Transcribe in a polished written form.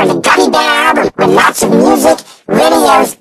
join the Gummy Bear album with lots of music, videos,